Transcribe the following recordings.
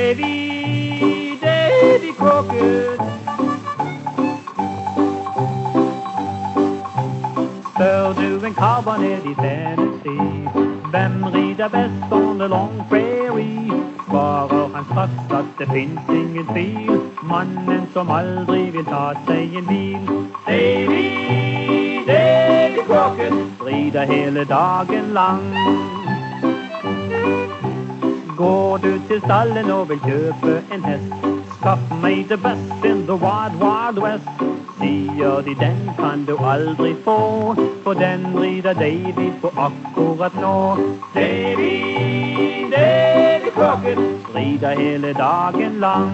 Davy, Davy Crockett. Spør du en cowboy ned i Tennessee, hvem rider best on the long prairie? Svarer han straks at det finnes ingen tvil, mannen som aldri vil ta seg en bil. Davy, Davy Crockett rider hele dagen lang. Går du til stallen og vil kjøpe en hest, skaff meg the best in the wild, wild west. Sier de den kan du aldri få, for den rider Davy på akkurat nå. Davy, Davy Crockett rider hele dagen lang.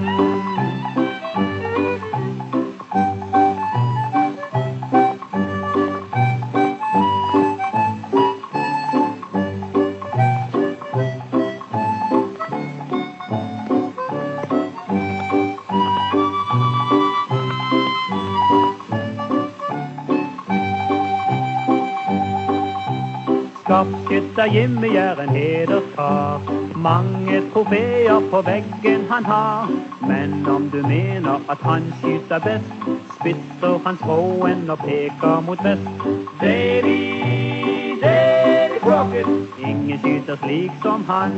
Skarpskytter Jimmy er en hederskar, mange trofeer på veggen han har. Men om du mener at han skyter best, spisser han skråen og peker mot vest. Davy, Davy Crockett, ingen skyter slik som han.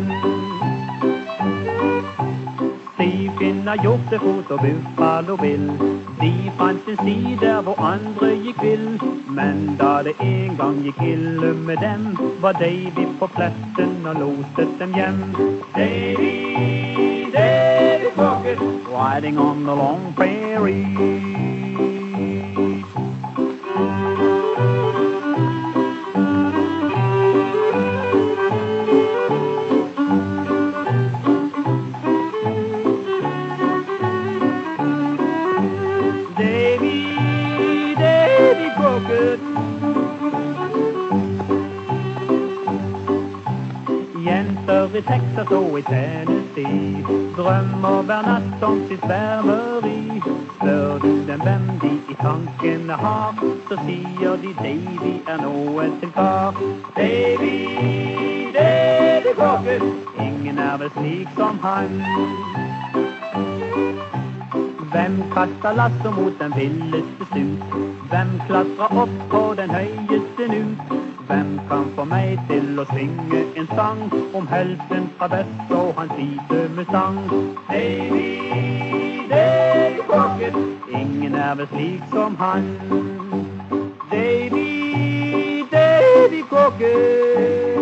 De finner hjortefot og Buffalo Bill, de fant en sti der hvor andre gikk vill. Men da det en gang gikk ille med dem, var Davy på pletten og loset dem hjem. Davy, Davy Crockett, riding on the long prairie. Jenter i Texas og i Tennessee drømmer hver natt om sitt sværmeri. Spør du dem hvem de i tankene har, så sier de Davy er noe til kar. Davy, Davy Crockett, ingen er vel slik som han. Hvem kaster lasso mot den villeste stut? Hvem klatrer opp på den høyeste nut? Hvem kan få meg til å synge en sang om helten fra vest og hans hvite mustang? Davy, Davy Crockett, ingen er vel slik som han. Davy, Davy Crockett.